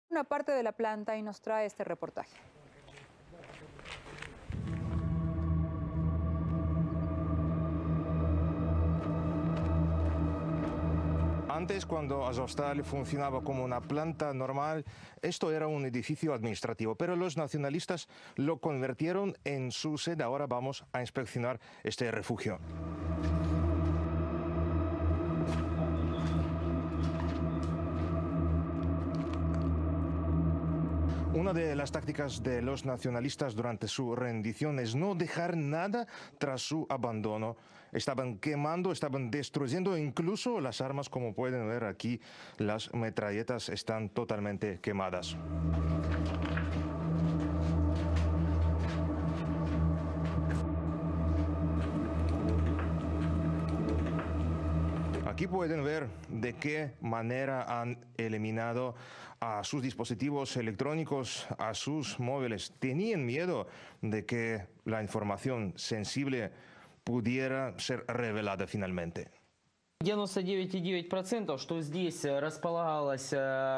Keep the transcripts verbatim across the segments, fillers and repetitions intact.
una parte de la planta y nos trae este reportaje. Antes, cuando Azovstal funcionaba como una planta normal, esto era un edificio administrativo, pero los nacionalistas lo convirtieron en su sede. Ahora vamos a inspeccionar este refugio. Una de las tácticas de los nacionalistas durante su rendición es no dejar nada tras su abandono. Estaban quemando, estaban destruyendo incluso las armas, como pueden ver aquí, las metralletas están totalmente quemadas. Aquí pueden ver de qué manera han eliminado a sus dispositivos electrónicos, a sus móviles. Tenían miedo de que la información sensible pudiera ser revelada finalmente. девяносто девять и девять процентов, что здесь располагалось,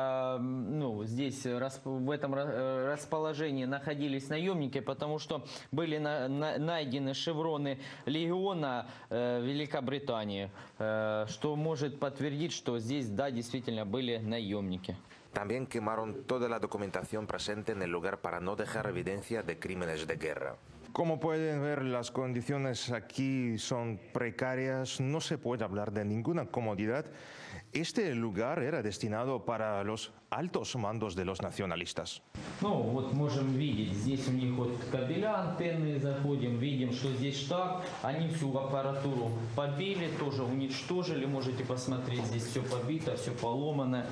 ну, здесь в этом расположении находились наемники, потому что были на, на, найдены шевроны легиона Великобритании, что может подтвердить, что здесь, да, действительно были наемники. También quemaron toda la documentación presente en el lugar para no dejar evidencia de crímenes de guerra. Como pueden ver, las condiciones aquí son precarias, no se puede hablar de ninguna comodidad. Este lugar era destinado para los altos mandos de los nacionalistas. Ну, вот можем видеть, здесь у них вот кабеля антенные, заходим, видим, что здесь штаб. Они всю аппаратуру побили, тоже уничтожили. Можете посмотреть, здесь все побито, все поломано.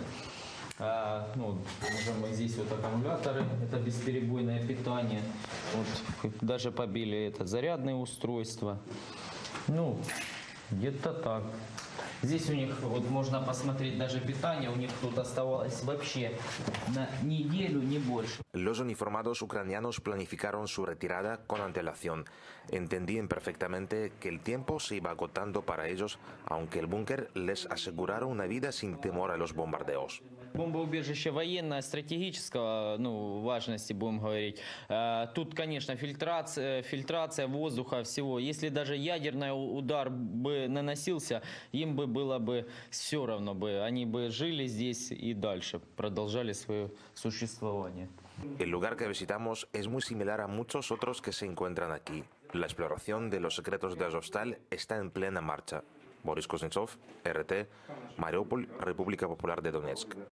А, ну, можем здесь вот аккумуляторы, это бесперебойное питание. Вот, даже побили это зарядное устройство. Ну, где-то так. Здесь у них, вот можно посмотреть даже питание, у них тут оставалось вообще на неделю, не больше. Los uniformados ucranianos planificaron su retirada con antelación. Entendían perfectamente que el tiempo se iba agotando para ellos, aunque el búnker les asegurara una vida sin temor a los bombardeos. Бомбоубежище военное, стратегического, ну, важности, будем говорить. Тут, конечно, фильтрация, фильтрация воздуха, всего. Если даже ядерный удар бы наносился, им бы было бы все равно, бы, они бы жили здесь и дальше, продолжали свое существование. El lugar que visitamos es muy similar a muchos otros que se encuentran aquí. La exploración de los secretos de Azovstal está en plena marcha. Boris Kuznetsov, R T, Mariupol, República Popular de Donetsk.